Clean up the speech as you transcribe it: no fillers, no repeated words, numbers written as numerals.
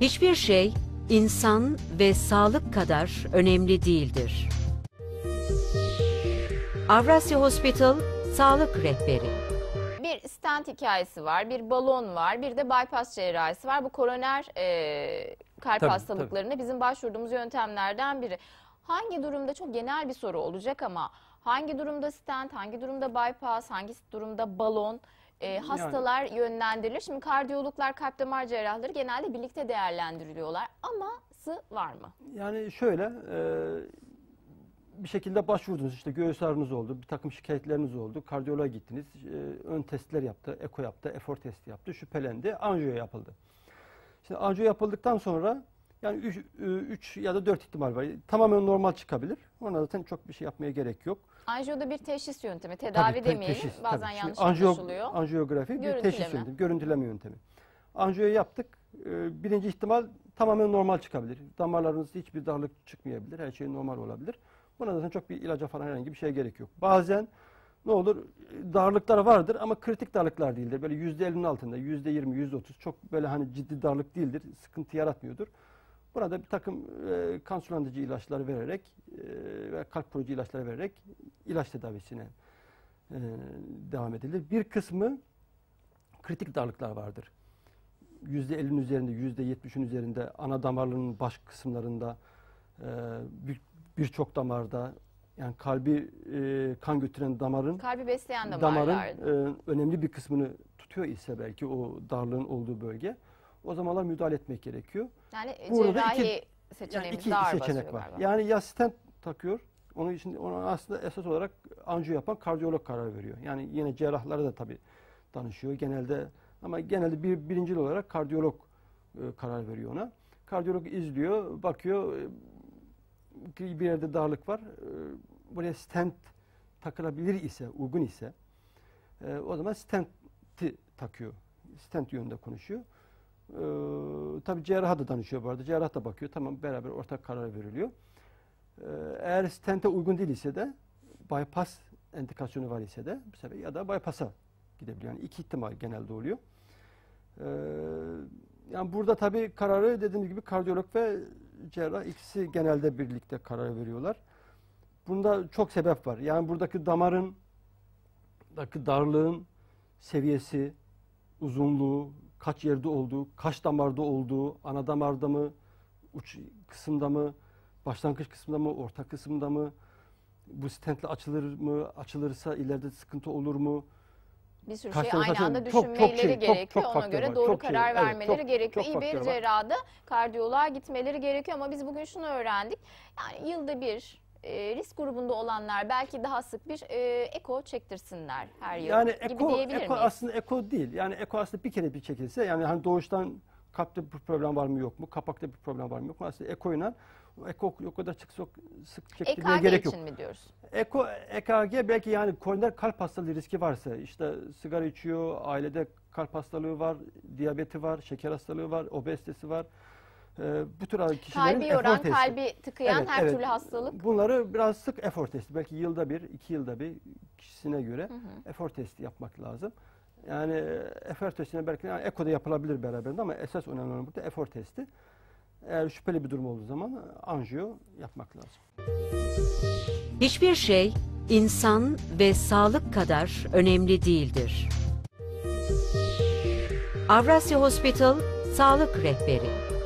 Hiçbir şey insan ve sağlık kadar önemli değildir. Avrasya Hospital Sağlık Rehberi. Bir stent hikayesi var, bir balon var, bir de bypass cerrahisi var. Bu koroner kalp hastalıklarında bizim başvurduğumuz yöntemlerden biri. Hangi durumda, çok genel bir soru olacak ama hangi durumda stent, hangi durumda bypass, hangi durumda balon hastalar yönlendirilir? Şimdi kardiyologlar, kalp damar cerrahları genelde birlikte değerlendiriliyorlar. Aması var mı? Yani şöyle bir şekilde başvurdunuz, işte göğüs ağrınız oldu, bir takım şikayetleriniz oldu, kardiyoloğa gittiniz, ön testler yaptı, eko yaptı, efor testi yaptı, şüphelendi, anjiyo yapıldı. Şimdi anjiyo yapıldıktan sonra yani 3 ya da 4 ihtimal var. Tamamen normal çıkabilir. Ona zaten çok bir şey yapmaya gerek yok. Anjiyoda bir teşhis yöntemi, tedavi demeyelim. Teşhis, bazen tabii. yanlış Şimdi anlaşılıyor. Anjiyografi bir teşhis yöntemi, görüntüleme yöntemi. Anjiyoyu yaptık. Birinci ihtimal tamamen normal çıkabilir. Damarlarınızda hiçbir darlık çıkmayabilir. Her şey normal olabilir. Buna zaten çok bir ilaca falan herhangi bir şeye gerek yok. Bazen ne olur, darlıklar vardır ama kritik darlıklar değildir. Böyle %50'nin altında, %20, %30 çok böyle hani ciddi darlık değildir. Sıkıntı yaratmıyordur. Buna da bir takım kan sulandırıcı ilaçlar vererek ve kalp koruyucu ilaçlar vererek ilaç tedavisine devam edilir. Bir kısmı kritik darlıklar vardır. %50'nin üzerinde, %70'in üzerinde ana damarlarının baş kısımlarında, birçok damarda, yani kalbi kan götüren damarın, kalbi besleyen damarın önemli bir kısmını tutuyor ise belki o darlığın olduğu bölge, o zamanlar müdahale etmek gerekiyor. Yani burada cerrahi seçeneğimiz iki seçenek var. galiba. Yani ya stent takıyor, onun için ona aslında esas olarak anjiyo yapan kardiyolog karar veriyor. Yani yine cerrahlara da tabii danışıyor genelde, ama genelde birincil olarak kardiyolog karar veriyor ona. Kardiyolog izliyor, bakıyor, bir yerde darlık var, buraya stent takılabilir ise, uygun ise o zaman stenti takıyor. Stent yönünde konuşuyor. Tabii cerraha da danışıyor bu arada. Cerrah da bakıyor. Tamam, beraber ortak karar veriliyor. Eğer stente uygun değil ise de, bypass indikasyonu var ise de bu sefer ya da bypass'a gidebiliyor. Yani iki ihtimal genelde oluyor. Yani burada tabii kararı dediğim gibi kardiyolog ve cerrah ikisi genelde birlikte karar veriyorlar. Bunda çok sebep var. Yani buradaki darlığın seviyesi, uzunluğu, kaç yerde olduğu, kaç damarda olduğu, ana damarda mı, uç kısımda mı, başlangıç kısmında mı, orta kısımda mı, bu stentle açılır mı, açılırsa ileride sıkıntı olur mu? Bir sürü şey aynı anda düşünmeleri gerekiyor. Ona göre doğru karar vermeleri gerekiyor. İyi bir cerrahda kardiyoloğa gitmeleri gerekiyor ama biz bugün şunu öğrendik. Yani yılda bir risk grubunda olanlar belki daha sık bir eko çektirsinler her yıl yani gibi diyebilir miyiz? Aslında eko değil. Yani eko aslında bir kere bir çekilse, yani hani doğuştan kalpte bir problem var mı yok mu, kapakta bir problem var mı yok mu, aslında ekoyla eko o kadar sık çektirmeye gerek yok. EKG için mi diyoruz? EKG belki, yani koroner kalp hastalığı riski varsa, işte sigara içiyor, ailede kalp hastalığı var, diyabeti var, şeker hastalığı var, obezitesi var. Bu tür kişilerin kalbi yoran, kalbi tıkayan her türlü hastalık. Bunları biraz sık efor testi, belki yılda bir, 2 yılda bir kişisine göre efor testi yapmak lazım. Yani efor testine belki yani eko da yapılabilir beraberinde ama esas önemli olan burada efor testi. Eğer şüpheli bir durum olduğu zaman anjiyo yapmak lazım. Hiçbir şey insan ve sağlık kadar önemli değildir. Avrasya Hospital Sağlık Rehberi.